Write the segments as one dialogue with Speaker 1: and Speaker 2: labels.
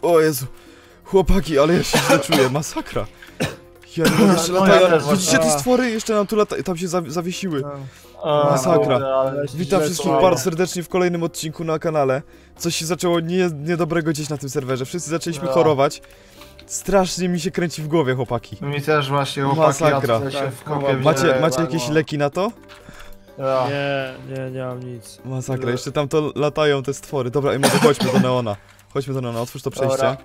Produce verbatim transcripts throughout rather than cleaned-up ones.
Speaker 1: O Jezu. Chłopaki, ale ja się źle czuję, masakra. Ja nie mogę, jeszcze
Speaker 2: No,
Speaker 1: latają.
Speaker 2: ja też
Speaker 1: Widzicie te
Speaker 2: właśnie.
Speaker 1: stwory? Jeszcze nam tu lata... tam się zawiesiły.
Speaker 2: A,
Speaker 1: Masakra.
Speaker 2: kurde, ale
Speaker 1: Witam
Speaker 2: źle
Speaker 1: wszystkich
Speaker 2: czuję.
Speaker 1: bardzo serdecznie w kolejnym odcinku na kanale. Coś się zaczęło nie, niedobrego gdzieś na tym serwerze. Wszyscy zaczęliśmy
Speaker 2: No.
Speaker 1: chorować. Strasznie mi się kręci w głowie, chłopaki.
Speaker 2: Mi też właśnie, chłopaki,
Speaker 1: Masakra.
Speaker 2: ja tutaj się
Speaker 3: Tak,
Speaker 2: wkopię w
Speaker 1: Macie,
Speaker 2: ziemię,
Speaker 1: macie
Speaker 2: no.
Speaker 1: jakieś leki na to?
Speaker 2: Ja.
Speaker 3: Nie, nie, nie mam nic.
Speaker 1: Masakra, jeszcze tam to latają te stwory. Dobra, i może chodźmy do Neona. Chodźmy do Neona, otwórz to przejście.
Speaker 2: Dobra.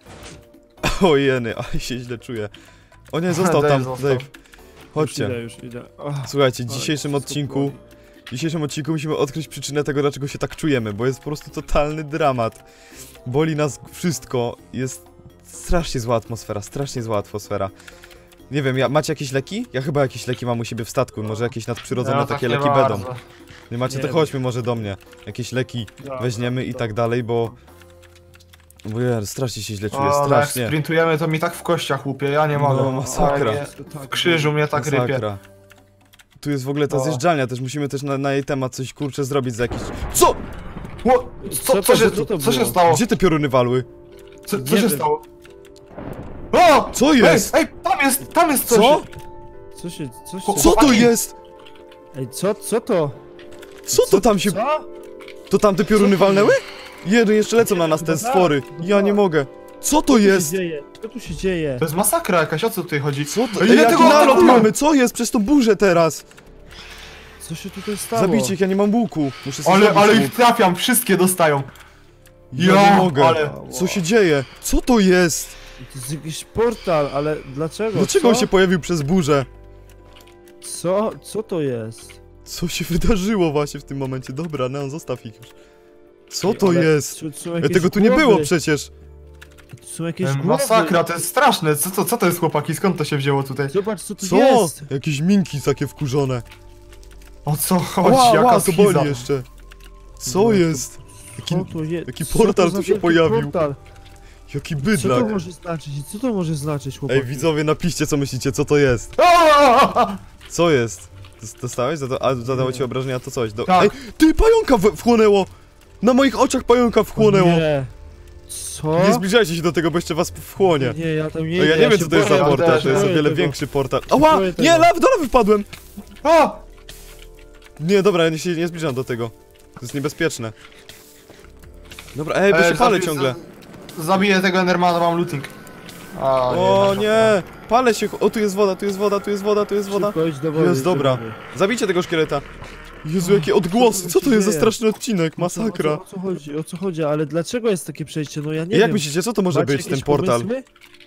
Speaker 1: O jeny, ale się źle czuję. O nie, został
Speaker 2: Dave
Speaker 1: tam,
Speaker 2: został.
Speaker 1: Dave.
Speaker 3: Już
Speaker 1: Chodźcie.
Speaker 3: idę, już idę. Och,
Speaker 1: Słuchajcie, w
Speaker 3: ale
Speaker 1: dzisiejszym
Speaker 3: wszystko
Speaker 1: odcinku,
Speaker 3: boli.
Speaker 1: w dzisiejszym odcinku musimy odkryć przyczynę tego, dlaczego się tak czujemy, bo jest po prostu totalny dramat. Boli nas wszystko, jest strasznie zła atmosfera, strasznie zła atmosfera. Nie wiem, ja, macie jakieś leki? Ja chyba jakieś leki mam u siebie w statku, może jakieś nadprzyrodzone
Speaker 2: Ja
Speaker 1: takie
Speaker 2: tak
Speaker 1: leki
Speaker 2: nie
Speaker 1: będą.
Speaker 2: bardzo.
Speaker 1: Nie macie,
Speaker 3: Nie
Speaker 1: to
Speaker 3: wiem.
Speaker 1: chodźmy może do mnie. Jakieś leki
Speaker 3: Dobra,
Speaker 1: weźmiemy i
Speaker 3: dobra.
Speaker 1: tak dalej, bo... Bo ja strasznie się źle czuję,
Speaker 2: O, no jak
Speaker 1: strasznie.
Speaker 2: sprintujemy, to mi tak w kościach łupie, ja nie mogę.
Speaker 1: No, masakra.
Speaker 2: Ale nie, w krzyżu mnie tak rypie.
Speaker 1: Masakra. Tu jest w ogóle ta
Speaker 2: No.
Speaker 1: zjeżdżalnia też, musimy też na, na jej temat coś kurczę zrobić za jakiś... Co?
Speaker 2: Ło, co,
Speaker 3: Co
Speaker 2: co,
Speaker 3: to-
Speaker 2: się,
Speaker 3: co to
Speaker 2: co się
Speaker 3: było?
Speaker 2: stało?
Speaker 1: Gdzie te pioruny walły?
Speaker 2: Co, co
Speaker 3: Nie
Speaker 2: się
Speaker 3: wiem.
Speaker 2: stało? O!
Speaker 1: Co jest?
Speaker 2: Ej, ej, tam jest, tam jest coś!
Speaker 1: Co?
Speaker 3: Co się, co się...
Speaker 2: Co-
Speaker 1: Co to
Speaker 2: Chłopaki!
Speaker 1: jest?
Speaker 3: Ej, co, co to?
Speaker 1: Co to tam się...
Speaker 3: Co?
Speaker 1: To tam te pioruny walnęły? Jeden, jeszcze lecą na nas te stwory. Ja nie mogę. Co to
Speaker 3: Co tu się
Speaker 1: jest?
Speaker 3: dzieje? Co tu się dzieje?
Speaker 2: To jest masakra jakaś, o co tutaj chodzi?
Speaker 1: Co to?
Speaker 2: Ej,
Speaker 1: Ej,
Speaker 2: ja
Speaker 1: jaki
Speaker 2: tego
Speaker 1: nalot
Speaker 2: atakuję!
Speaker 1: mamy? Co jest? Przez tą burzę teraz.
Speaker 3: Co się tutaj stało?
Speaker 1: Zabijcie ich, ja nie mam łuku. Muszę sobie
Speaker 2: Ale,
Speaker 1: zrobić
Speaker 2: ale
Speaker 1: łuk.
Speaker 2: ich trafiam, wszystkie dostają.
Speaker 1: Ja
Speaker 2: Ja,
Speaker 1: nie mogę.
Speaker 2: ale-
Speaker 1: Co się dzieje? Co to jest?
Speaker 3: To jest jakiś portal, ale dlaczego?
Speaker 1: Dlaczego
Speaker 3: co?
Speaker 1: on się pojawił przez burzę?
Speaker 3: Co? Co to jest?
Speaker 1: Co się wydarzyło właśnie w tym momencie? Dobra, Neon, zostaw ich już. Co to
Speaker 3: Ale
Speaker 1: jest?
Speaker 3: Tu, tu są
Speaker 1: Ej,
Speaker 3: jakieś
Speaker 1: tego tu nie
Speaker 3: głowy.
Speaker 1: było przecież.
Speaker 3: Tu są jakieś
Speaker 2: Ej,
Speaker 3: głowy.
Speaker 2: Masakra, to jest straszne. Co to, co to jest, chłopaki? Skąd to się wzięło tutaj?
Speaker 3: Zobacz, co tu
Speaker 1: Co?
Speaker 3: jest.
Speaker 1: Jakieś minki takie wkurzone.
Speaker 2: O co chodzi?
Speaker 1: Ła,
Speaker 2: Jaka
Speaker 1: ła, to
Speaker 2: schiza.
Speaker 1: boli jeszcze. Co
Speaker 3: No, to-
Speaker 1: jest? Jaki,
Speaker 3: Co to jest?
Speaker 1: jaki
Speaker 3: Co
Speaker 1: portal
Speaker 3: to za
Speaker 1: tu się
Speaker 3: wielki
Speaker 1: pojawił?
Speaker 3: Portal?
Speaker 1: jaki
Speaker 3: Co to
Speaker 1: bydlak.
Speaker 3: może znaczyć? Co to może znaczyć, chłopaki?
Speaker 1: Ej, widzowie, napiszcie, co myślicie, co to jest.
Speaker 2: Aaaa!
Speaker 1: Co jest? Dos- Dostałeś? Zada a zadało ci obrażenia, to coś. Do...
Speaker 2: Tak.
Speaker 1: Ej, ty, pająka w wchłonęło! Na moich oczach pająka wchłonęło!
Speaker 3: Nie. Co?
Speaker 1: Nie zbliżajcie się do tego, bo jeszcze was wchłonie.
Speaker 3: Nie, ja tam nie
Speaker 1: No ja
Speaker 3: idę,
Speaker 1: nie wiem,
Speaker 3: się
Speaker 1: co to jest
Speaker 3: boję,
Speaker 1: za
Speaker 2: ja
Speaker 1: portal,
Speaker 2: też
Speaker 1: to jest o
Speaker 3: boję
Speaker 1: wiele
Speaker 3: tego.
Speaker 1: większy portal. Ała!
Speaker 3: boję tego.
Speaker 1: Nie, law, do lawy wpadłem!
Speaker 2: A!
Speaker 1: Nie, dobra, ja się nie zbliżam do tego. To jest niebezpieczne. Dobra, ej, bo
Speaker 2: Ej,
Speaker 1: się palę
Speaker 2: zabi-
Speaker 1: ciągle.
Speaker 2: z- Zabiję tego Endermana, mam looting. A,
Speaker 1: O
Speaker 2: masz
Speaker 1: nie! Palę się! O, tu jest woda, tu jest woda, tu jest woda, tu jest woda.
Speaker 3: Szybko idź do wody,
Speaker 1: Jest
Speaker 3: idź do
Speaker 1: dobra.
Speaker 3: wody.
Speaker 1: Zabijcie tego szkieleta. Jezu, jakie odgłosy! Co to jest za straszny odcinek? Masakra.
Speaker 3: O co, o co chodzi, o co chodzi, ale dlaczego jest takie przejście? No ja nie
Speaker 1: Jak
Speaker 3: wiem.
Speaker 1: myślicie, co to może
Speaker 3: Macie
Speaker 1: być, ten
Speaker 3: jakieś
Speaker 1: portal?
Speaker 3: pomysły?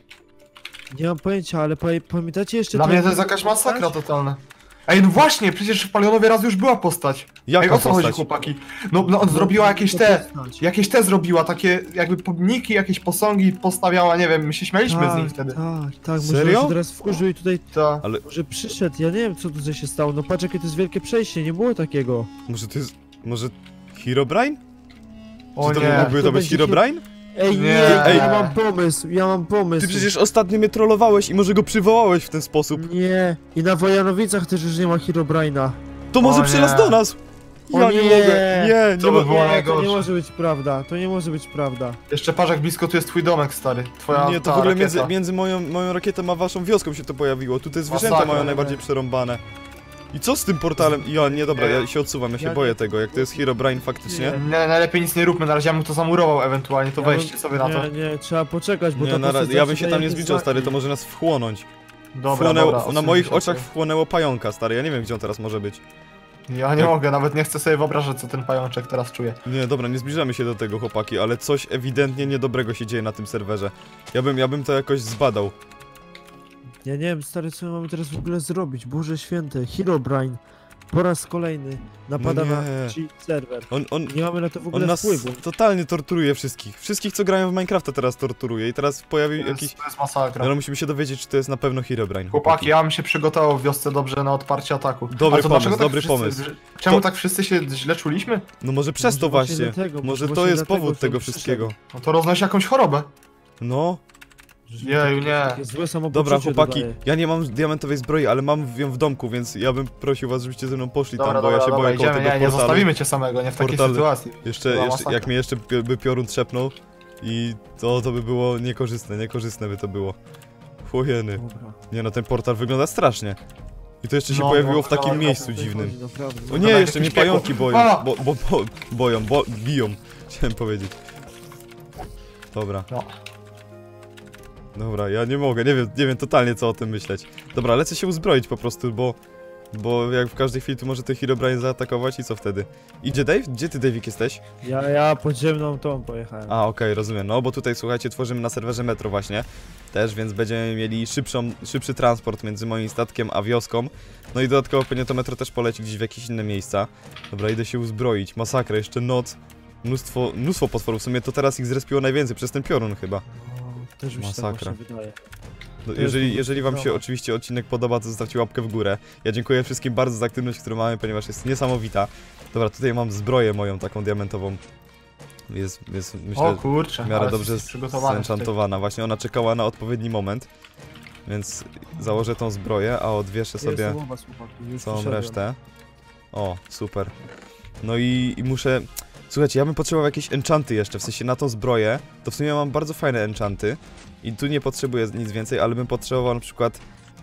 Speaker 3: Nie mam pojęcia, ale pa pamiętacie jeszcze...
Speaker 2: Dla
Speaker 3: ten-
Speaker 2: mnie to jest jakaś masakra totalna. Ej, no właśnie, przecież w Palionowie raz już była postać.
Speaker 1: Jaka
Speaker 2: Ej, o co chodzi,
Speaker 1: postać?
Speaker 2: chłopaki? No, no on zrobiła jakieś
Speaker 3: To
Speaker 2: te...
Speaker 3: postać.
Speaker 2: Jakieś te zrobiła, takie jakby pomniki, jakieś posągi postawiała, nie wiem, my się śmialiśmy z nich wtedy.
Speaker 3: Tak, tak, może
Speaker 1: Serio?
Speaker 3: on się teraz wkurzył i tutaj...
Speaker 2: To...
Speaker 1: Ale
Speaker 3: Może przyszedł, ja nie wiem co tutaj się stało, no patrz jakie to jest wielkie przejście, nie było takiego.
Speaker 1: może to jest... Może... Herobrine?
Speaker 2: O
Speaker 1: Czy to
Speaker 2: nie.
Speaker 1: mógłby to
Speaker 3: To
Speaker 1: być
Speaker 3: będzie
Speaker 1: Herobrine?
Speaker 3: Ej, nie,
Speaker 2: Nie.
Speaker 1: Ej.
Speaker 3: ja mam pomysł, ja mam pomysł.
Speaker 1: Ty przecież ostatnio mnie trollowałeś i może go przywołałeś w ten sposób.
Speaker 3: Nie, i na Wojanowicach też już nie ma Herobrine'a.
Speaker 1: To może
Speaker 2: O
Speaker 1: przylaz
Speaker 2: nie.
Speaker 1: do nas!
Speaker 3: O
Speaker 1: Ja nie
Speaker 3: nie.
Speaker 1: mogę! Nie,
Speaker 2: Co
Speaker 1: nie
Speaker 2: by
Speaker 1: mogę!
Speaker 2: było
Speaker 3: Nie, to
Speaker 2: najgorsze?
Speaker 3: nie może być prawda, to nie może być prawda.
Speaker 2: Jeszcze patrz jak blisko tu jest twój domek, stary. Twoja
Speaker 1: Nie, to
Speaker 2: ta
Speaker 1: w ogóle
Speaker 2: rakieta.
Speaker 1: między, między moją, moją rakietą a waszą wioską się to pojawiło. Tutaj zwierzęta
Speaker 2: Masakra,
Speaker 1: mają
Speaker 2: nie.
Speaker 1: najbardziej przerąbane. I co z tym portalem? Ja, nie, dobra, ja się odsuwam, ja się
Speaker 3: Ja
Speaker 1: boję
Speaker 3: nie-
Speaker 1: tego. Jak to jest Herobrine faktycznie.
Speaker 3: Nie.
Speaker 2: Nie, najlepiej nic nie róbmy, na razie ja bym to zamurował ewentualnie, to
Speaker 3: Ja
Speaker 2: weźcie
Speaker 3: bym-
Speaker 2: sobie na to.
Speaker 3: Nie, nie, trzeba poczekać, bo
Speaker 1: Nie,
Speaker 3: ta
Speaker 1: na, ra-
Speaker 3: postać
Speaker 1: ja bym
Speaker 3: zawsze
Speaker 1: się tam
Speaker 3: daje
Speaker 1: nie
Speaker 3: jakieś
Speaker 1: zbliżał, stary, to
Speaker 3: znaki.
Speaker 1: może nas wchłonąć.
Speaker 2: Dobra,
Speaker 1: Wchłonęło,
Speaker 2: dobra.
Speaker 1: na
Speaker 2: odsuń
Speaker 1: moich
Speaker 2: się
Speaker 1: oczach
Speaker 2: tutaj.
Speaker 1: wchłonęło pająka, stary, ja nie wiem, gdzie on teraz może być.
Speaker 2: Ja nie mogę, nawet nie chcę sobie wyobrażać, co ten pajączek teraz czuje.
Speaker 1: Nie, dobra, nie zbliżamy się do tego, chłopaki, ale coś ewidentnie niedobrego się dzieje na tym serwerze. Ja bym, ja bym to jakoś zbadał.
Speaker 3: Ja nie wiem, stary, co my mamy teraz w ogóle zrobić? Boże święte, Herobrine po raz kolejny napada
Speaker 1: No
Speaker 3: na
Speaker 1: nie.
Speaker 3: cheat serwer.
Speaker 1: On, on,
Speaker 3: Nie mamy na to w
Speaker 1: on
Speaker 3: ogóle
Speaker 1: nas
Speaker 3: wpływu.
Speaker 1: totalnie torturuje wszystkich. Wszystkich, co grają w Minecrafta teraz torturuje i teraz pojawił
Speaker 2: To jest,
Speaker 1: jakiś...
Speaker 2: to jest masakra.
Speaker 1: Ale musimy się dowiedzieć, czy to jest na pewno Herobrine.
Speaker 2: Chłopaki, ja bym się przygotował w wiosce dobrze na odparcie ataku.
Speaker 1: Dobry
Speaker 2: A co,
Speaker 1: pomysł,
Speaker 2: dlaczego
Speaker 1: dobry
Speaker 2: wszyscy,
Speaker 1: pomysł.
Speaker 2: Czemu
Speaker 1: To-
Speaker 2: tak wszyscy się źle czuliśmy?
Speaker 1: No może przez
Speaker 3: Może
Speaker 1: to
Speaker 3: właśnie
Speaker 1: właśnie.
Speaker 3: dlatego, może
Speaker 1: Może to
Speaker 3: właśnie
Speaker 1: jest
Speaker 3: dlatego,
Speaker 1: powód
Speaker 3: że
Speaker 1: tego
Speaker 3: on
Speaker 1: wszystkiego.
Speaker 2: No to roznosi jakąś chorobę.
Speaker 1: No,
Speaker 2: Jeju, nie.
Speaker 3: Takie złe samopoczucie
Speaker 1: dobra chłopaki,
Speaker 3: dodaje.
Speaker 1: ja nie mam diamentowej zbroi, ale mam ją w domku, więc ja bym prosił was, żebyście ze mną poszli
Speaker 2: Dobra,
Speaker 1: tam, bo
Speaker 2: dobra,
Speaker 1: ja się
Speaker 2: dobra,
Speaker 1: boję koło
Speaker 2: idziemy,
Speaker 1: tego
Speaker 2: nie, nie
Speaker 1: portalu.
Speaker 2: zostawimy cię samego, nie w takiej
Speaker 1: Portal-
Speaker 2: sytuacji.
Speaker 1: Jeszcze,
Speaker 2: Była
Speaker 1: jeszcze
Speaker 2: masakra.
Speaker 1: jak mnie jeszcze pi- by piorun trzepnął, I to, to by było niekorzystne, niekorzystne by to było. Chłojeny.
Speaker 3: Dobra.
Speaker 1: Nie no, ten portal wygląda strasznie. I to jeszcze się
Speaker 2: No,
Speaker 1: pojawiło
Speaker 2: no,
Speaker 1: w takim
Speaker 2: no,
Speaker 1: miejscu
Speaker 3: Tutaj
Speaker 1: dziwnym.
Speaker 3: chodzi, naprawdę.
Speaker 1: O
Speaker 2: Dobra,
Speaker 1: nie, jeszcze mnie
Speaker 2: jakieś piekło.
Speaker 1: pająki boją,
Speaker 2: A!
Speaker 1: bo, bo, bo, boją, bo, biją, chciałem powiedzieć. Dobra.
Speaker 2: No.
Speaker 1: Dobra, ja nie mogę, nie wiem, nie wiem totalnie co o tym myśleć. Dobra, lecę się uzbroić po prostu, bo... Bo jak w każdej chwili tu może ten Herobrine zaatakować i co wtedy? Idzie Dave? Gdzie ty, Davik, jesteś?
Speaker 3: Ja, ja podziemną tą pojechałem.
Speaker 1: A, okej, rozumiem. No bo tutaj, słuchajcie, tworzymy na serwerze Metro właśnie. Też, więc będziemy mieli szybszą, szybszy transport między moim statkiem a wioską. No i dodatkowo pewnie to metro też poleci gdzieś w jakieś inne miejsca. Dobra, idę się uzbroić. Masakra, jeszcze noc. Mnóstwo, mnóstwo potworów. W sumie to teraz ich zrespiło najwięcej, przez ten piorun chyba.
Speaker 3: No, też mi się tak
Speaker 1: Masakra.
Speaker 3: właśnie wydaje.
Speaker 1: No,
Speaker 3: To jest
Speaker 1: jeżeli,
Speaker 3: po
Speaker 1: jeżeli wam
Speaker 3: prostu
Speaker 1: się
Speaker 3: dramat.
Speaker 1: oczywiście odcinek podoba, to zostawcie łapkę w górę. Ja dziękuję wszystkim bardzo za aktywność, którą mamy, ponieważ jest niesamowita. Dobra, tutaj mam zbroję moją, taką diamentową. Jest, jest myślę,
Speaker 2: O kurczę,
Speaker 1: w miarę
Speaker 2: ale
Speaker 1: dobrze
Speaker 2: jesteś przygotowany tutaj.
Speaker 1: zenchantowana. Właśnie ona czekała na odpowiedni moment. Więc założę tą zbroję, a odwieszę sobie
Speaker 3: Jestem u was, chłopaki, już
Speaker 1: całą
Speaker 3: przyszedłem.
Speaker 1: resztę. O, super. No i, i muszę... Słuchajcie, ja bym potrzebował jakieś enchanty jeszcze, w sensie na tą zbroję. To w sumie mam bardzo fajne enchanty. I tu nie potrzebuję nic więcej, ale bym potrzebował na przykład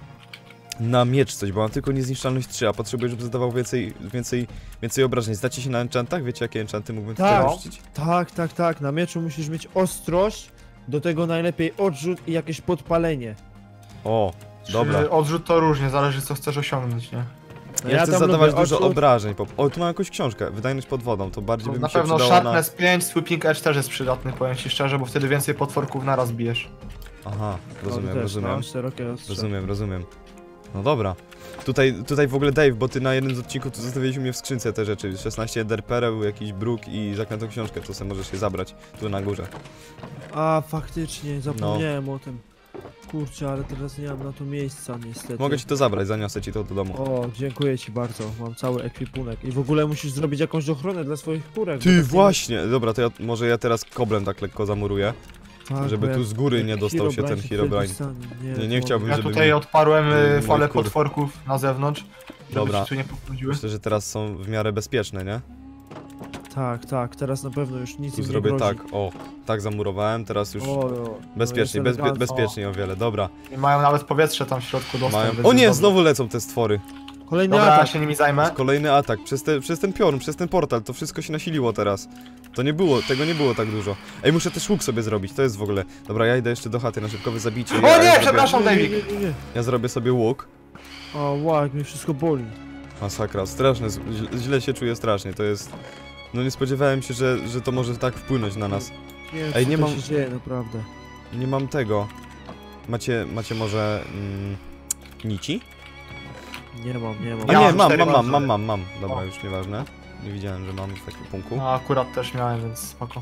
Speaker 1: na miecz coś, bo mam tylko niezniszczalność trzy, a potrzebuję, żeby zadawał więcej, więcej, więcej obrażeń. Znacie się na enchantach? Wiecie, jakie enchanty mógłbym
Speaker 3: Tak.
Speaker 1: tutaj rzucić?
Speaker 3: Tak, tak, tak. Na mieczu musisz mieć ostrość, do tego najlepiej odrzut i jakieś podpalenie.
Speaker 1: O, dobra.
Speaker 2: Czy odrzut to różnie, zależy co chcesz osiągnąć, nie?
Speaker 3: No
Speaker 1: Ja, chcę
Speaker 3: tam
Speaker 1: zadawać
Speaker 3: lubię
Speaker 1: dużo
Speaker 3: odrzut.
Speaker 1: obrażeń. Po... O, tu mam jakąś książkę. Wydajność pod wodą. To bardziej by
Speaker 2: Na
Speaker 1: mi się
Speaker 2: pewno
Speaker 1: przydało na...
Speaker 2: Sharpness pięć, Sweeping Edge też jest przydatny, powiem ci szczerze, bo wtedy więcej potworków naraz bijesz.
Speaker 1: Aha,
Speaker 3: No,
Speaker 1: rozumiem,
Speaker 3: też,
Speaker 1: rozumiem.
Speaker 3: No, szerokie ostrze.
Speaker 1: Rozumiem, rozumiem. No dobra. Tutaj, tutaj w ogóle Dave, bo ty na jednym z odcinków tu zostawiliśmy mnie w skrzynce te rzeczy. szesnaście ender pereł, jakiś bruk i zaklętą książkę, to sobie możesz je zabrać tu na górze.
Speaker 3: A, faktycznie, zapomniałem
Speaker 1: No.
Speaker 3: o tym. Kurczę, ale teraz nie mam na to miejsca niestety.
Speaker 1: Mogę ci to zabrać, zaniosę ci to do domu.
Speaker 3: O, dziękuję ci bardzo, mam cały ekwipunek. I w ogóle musisz zrobić jakąś ochronę dla swoich kurek. bo
Speaker 1: Ty,
Speaker 3: tak
Speaker 1: właśnie! Dobra, to ja, może ja teraz koblem tak lekko zamuruję,
Speaker 3: nie ma- tak,
Speaker 1: żeby
Speaker 3: bo
Speaker 1: tu
Speaker 3: jak-
Speaker 1: z góry
Speaker 3: jak
Speaker 1: nie dostał się ten
Speaker 3: Herobrine się
Speaker 1: Herobrine.
Speaker 3: dostanie.
Speaker 1: Nie, nie
Speaker 3: to-
Speaker 1: chciałbym,
Speaker 2: Ja
Speaker 1: żeby
Speaker 2: tutaj
Speaker 1: mi-
Speaker 2: odparłem y,
Speaker 1: mój
Speaker 2: falę
Speaker 1: kur-
Speaker 2: potworków na zewnątrz, żeby
Speaker 1: Dobra.
Speaker 2: się tu nie pochodziły.
Speaker 1: Myślę, że teraz są w miarę bezpieczne, nie?
Speaker 3: Tak, tak, teraz na pewno już nic
Speaker 1: Tu
Speaker 3: im
Speaker 1: zrobię
Speaker 3: nie grozi.
Speaker 1: tak, o, tak zamurowałem, teraz już
Speaker 3: O, o,
Speaker 1: bezpiecznie,
Speaker 3: no
Speaker 1: bez,
Speaker 3: jest elegancko.
Speaker 1: bezpieczniej o wiele, dobra.
Speaker 2: I mają nawet powietrze tam w środku dostęp.
Speaker 1: Mają...
Speaker 2: więc
Speaker 1: O nie,
Speaker 2: jest
Speaker 1: znowu lecą te stwory.
Speaker 3: Kolejny
Speaker 2: Dobra, ja
Speaker 3: atak.
Speaker 2: się nimi zajmę.
Speaker 1: Kolejny atak, przez, te, przez ten piorun, przez ten portal, to wszystko się nasiliło teraz. To nie było, tego nie było tak dużo. Ej, muszę też łuk sobie zrobić, to jest w ogóle... Dobra, ja idę jeszcze do chaty na szybkowe zabicie.
Speaker 2: O
Speaker 1: ja,
Speaker 2: nie,
Speaker 1: ja
Speaker 2: przepraszam,
Speaker 1: zrobię,
Speaker 3: Nie,
Speaker 2: Davik.
Speaker 3: nie, nie, nie.
Speaker 1: Ja zrobię sobie łuk.
Speaker 3: O, wow, jak mnie wszystko boli.
Speaker 1: Masakra, straszne, z- źle- źle się czuję strasznie, to jest... No nie spodziewałem się, że, że to może tak wpłynąć na nas.
Speaker 3: Nie wiem,
Speaker 1: Ej,
Speaker 3: co
Speaker 1: nie
Speaker 3: to
Speaker 1: mam-
Speaker 3: się dzieje, naprawdę.
Speaker 1: Nie mam tego. Macie, macie może... Mm, nici?
Speaker 3: Nie mam, nie mam.
Speaker 1: A
Speaker 2: Ja
Speaker 1: nie,
Speaker 2: mam
Speaker 1: mam,
Speaker 2: cztery
Speaker 1: mam, mam,
Speaker 2: razy.
Speaker 1: mam, mam, mam. Dobra,
Speaker 2: O.
Speaker 1: już nieważne. Nie widziałem, że mam w takim punku.
Speaker 2: No, akurat też miałem, więc spoko.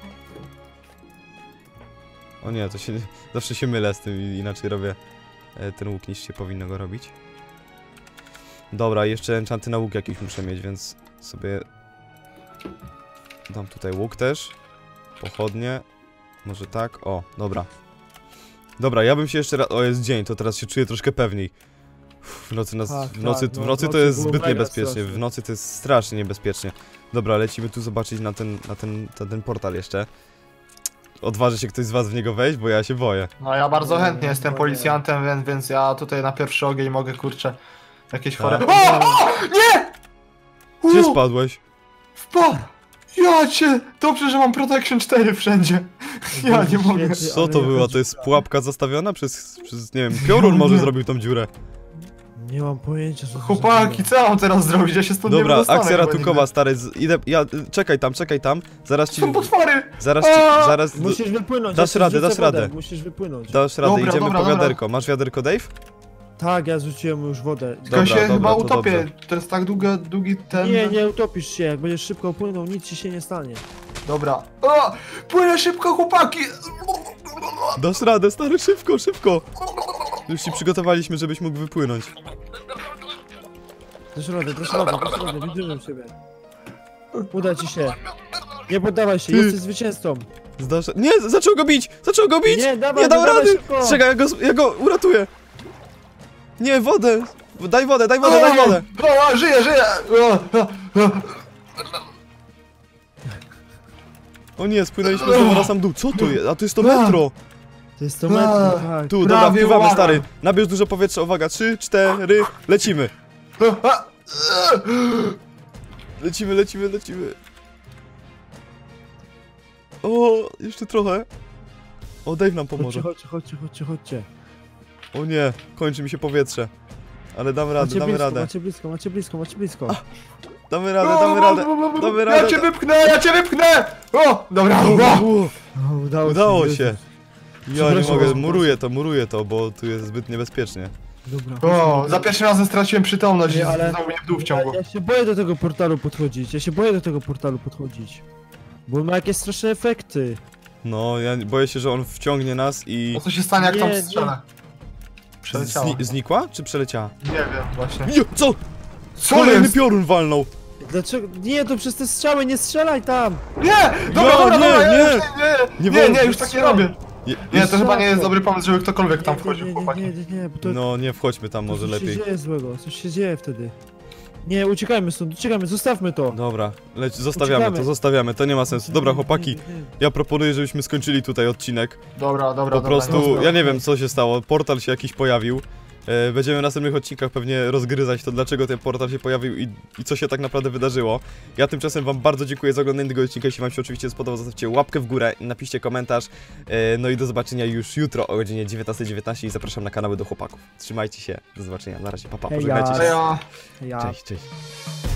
Speaker 1: O nie, to się... Zawsze się mylę z tym i inaczej robię e, ten łuk niż się powinno go robić. Dobra, jeszcze enchanty na łuk jakiś muszę mieć, więc sobie... Dam tutaj łuk też. Pochodnie. Może tak? O, dobra. Dobra, ja bym się jeszcze raz... O, jest dzień, to teraz się czuję troszkę pewniej. Uff, w nocy, nas...
Speaker 3: Tak,
Speaker 1: w nocy,
Speaker 3: tak, no,
Speaker 1: w nocy
Speaker 3: w
Speaker 1: to
Speaker 3: nocy
Speaker 1: jest
Speaker 3: było
Speaker 1: zbyt
Speaker 3: mega
Speaker 1: niebezpiecznie,
Speaker 3: strasznie.
Speaker 1: w nocy to jest strasznie niebezpiecznie. Dobra, lecimy tu zobaczyć na ten, na ten, na ten portal jeszcze. Odważy się ktoś z was w niego wejść, bo ja się boję.
Speaker 2: No ja bardzo
Speaker 3: Nie,
Speaker 2: chętnie
Speaker 3: nie,
Speaker 2: jestem
Speaker 3: nie.
Speaker 2: policjantem, więc, więc ja tutaj na pierwszy ogień mogę, kurczę, jakieś
Speaker 1: Tak.
Speaker 2: chore... O! O! Nie!
Speaker 1: Gdzie
Speaker 2: U!
Speaker 1: spadłeś?
Speaker 2: Wpadł! Ja cię! Dobrze, że mam Protection cztery wszędzie. Ja nie mogę.
Speaker 3: Świetnie,
Speaker 1: Co
Speaker 3: ale
Speaker 1: to
Speaker 3: jaka
Speaker 1: była? To jest
Speaker 3: dziura.
Speaker 1: pułapka zastawiona przez, przez nie wiem, piorun może zrobił tą dziurę.
Speaker 3: Nie mam pojęcia, co to za
Speaker 2: Chłopaki,
Speaker 3: dziura.
Speaker 2: co ja mam teraz zrobić? Ja się stąd nie
Speaker 1: Dobra,
Speaker 2: wydostanę
Speaker 1: akcja
Speaker 2: chyba
Speaker 1: ratunkowa, stary, z, idę, ja, czekaj tam, czekaj tam, zaraz ci,
Speaker 2: nigdy. Są potwory!
Speaker 1: zaraz ci,
Speaker 2: A!
Speaker 1: zaraz, d-
Speaker 3: Musisz wypłynąć.
Speaker 1: Dasz
Speaker 3: ja ci
Speaker 1: radę,
Speaker 3: rzucę
Speaker 1: dasz
Speaker 3: wodę,
Speaker 1: radę.
Speaker 3: Musisz wypłynąć.
Speaker 1: dasz radę,
Speaker 2: Dobra,
Speaker 1: idziemy
Speaker 2: dobra,
Speaker 1: po
Speaker 2: dobra.
Speaker 1: wiaderko. Masz wiaderko, Dave?
Speaker 3: Tak, ja rzuciłem już wodę.
Speaker 2: Tylko
Speaker 1: Dobra,
Speaker 2: się
Speaker 1: dobra,
Speaker 2: chyba
Speaker 1: to
Speaker 2: utopię.
Speaker 1: dobrze.
Speaker 2: To jest tak długi, długi ten...
Speaker 3: Nie, nie utopisz się, jak będziesz szybko płynął, nic ci się nie stanie.
Speaker 2: Dobra. O! Płynę szybko, chłopaki!
Speaker 1: Dasz radę, stary, szybko, szybko. Już ci przygotowaliśmy, żebyś mógł wypłynąć.
Speaker 3: Dasz radę, dasz radę, dasz radę, widzimy w siebie. Uda ci się. Nie poddawaj się,
Speaker 1: Ty.
Speaker 3: jesteś zwycięzcą.
Speaker 1: Zdasz... Nie, zaczął go bić! Zaczął go bić!
Speaker 3: Nie, dawaj,
Speaker 1: Nie dał
Speaker 3: dawaj
Speaker 1: rady!
Speaker 3: szybko.
Speaker 1: Czekaj, ja go, ja go uratuję! Nie, wodę! Daj wodę, daj wodę, daj wodę!
Speaker 2: O, żyję, żyję! O, o, o.
Speaker 1: O nie, spłynęliśmy znowu na sam dół. Co to jest? A to jest to metro.
Speaker 3: To jest to metro, tak.
Speaker 1: Tu, dobra,
Speaker 2: Prawie
Speaker 1: wpływamy,
Speaker 2: uwaga.
Speaker 1: stary. Nabierz dużo powietrza, uwaga, trzy, cztery, lecimy.
Speaker 2: A,
Speaker 1: Lecimy, lecimy, lecimy. O, jeszcze trochę. O, Dave nam pomoże.
Speaker 3: Chodźcie, chodźcie, chodźcie, chodźcie, chodźcie.
Speaker 1: O nie, kończy mi się powietrze. Ale damy radę,
Speaker 3: Macie
Speaker 1: damy
Speaker 3: blisko,
Speaker 1: radę.
Speaker 3: macie blisko, macie blisko, macie blisko.
Speaker 1: Damy radę, damy radę. Damy
Speaker 2: Ja
Speaker 1: radę.
Speaker 2: cię wypchnę, ja cię wypchnę! O, dobra,
Speaker 1: U,
Speaker 2: dobra.
Speaker 1: u,
Speaker 3: O, udało,
Speaker 1: Udało
Speaker 3: Jezus.
Speaker 1: się. Ja nie
Speaker 3: Przepraszam
Speaker 1: mogę,
Speaker 3: was,
Speaker 1: muruję to, muruję to, bo tu jest zbyt niebezpiecznie.
Speaker 3: Dobra.
Speaker 2: O, za pierwszym razem straciłem przytomność i
Speaker 3: Nie, ale-
Speaker 2: znowu mnie w dół
Speaker 3: Ja,
Speaker 2: wciągło.
Speaker 3: ja się boję do tego portalu podchodzić, ja się boję do tego portalu podchodzić. Bo on ma jakieś straszne efekty.
Speaker 1: No, ja boję się, że on wciągnie nas i...
Speaker 2: No co się stanie, jak
Speaker 3: Nie,
Speaker 2: tam
Speaker 3: nie.
Speaker 2: strzelę? Przeleciało.
Speaker 1: Zni znikła, czy przeleciała?
Speaker 2: Nie wiem, właśnie.
Speaker 1: Jo, co?
Speaker 2: Co
Speaker 1: Kolejny
Speaker 2: jest?
Speaker 1: piorun walnął!
Speaker 3: Dlaczego? Nie, to przez te strzały, nie strzelaj tam!
Speaker 2: Nie! Dobra,
Speaker 1: Ja,
Speaker 2: dobra,
Speaker 1: nie,
Speaker 2: dobra, ja
Speaker 1: nie.
Speaker 2: już nie,
Speaker 1: Nie
Speaker 2: nie, nie,
Speaker 1: wolno.
Speaker 2: nie, już tak nie robię.
Speaker 1: Je,
Speaker 2: Nie,
Speaker 1: jest-
Speaker 2: to chyba nie jest
Speaker 3: to-
Speaker 2: dobry pomysł, żeby ktokolwiek tam
Speaker 3: Nie,
Speaker 2: wchodził,
Speaker 3: nie, nie,
Speaker 2: chłopaki.
Speaker 3: nie, nie, nie, bo to,
Speaker 1: No, nie wchodźmy tam
Speaker 3: to
Speaker 1: może
Speaker 3: coś
Speaker 1: lepiej.
Speaker 3: się dzieje złego, coś się dzieje wtedy. Nie, uciekajmy stąd, uciekajmy, zostawmy to.
Speaker 1: Dobra, leć, zostawiamy
Speaker 3: Uciekamy.
Speaker 1: to, zostawiamy, to nie ma sensu. Dobra,
Speaker 3: Nie,
Speaker 1: chłopaki,
Speaker 3: nie, nie.
Speaker 1: ja proponuję, żebyśmy skończyli tutaj odcinek.
Speaker 2: Dobra, dobra,
Speaker 1: Po
Speaker 2: dobra.
Speaker 1: prostu,
Speaker 2: no,
Speaker 1: ja nie wiem co się stało, portal się jakiś pojawił. E, Będziemy w następnych odcinkach pewnie rozgryzać to, dlaczego ten portal się pojawił i, i co się tak naprawdę wydarzyło. Ja tymczasem wam bardzo dziękuję za oglądanie tego odcinka, jeśli wam się oczywiście spodobał, zostawcie łapkę w górę, napiszcie komentarz. E, No i do zobaczenia już jutro o godzinie dziewiętnastej dziewiętnaście i zapraszam na kanały do chłopaków. Trzymajcie się, do zobaczenia, na razie, pa pa,
Speaker 3: Hej,
Speaker 1: pożegnajcie
Speaker 3: ja.
Speaker 1: się.
Speaker 2: Ja...
Speaker 3: Ja.
Speaker 1: Cześć, cześć.